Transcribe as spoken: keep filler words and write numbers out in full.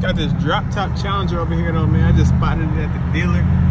Got this drop top Challenger over here though, man. I just spotted it at the dealer.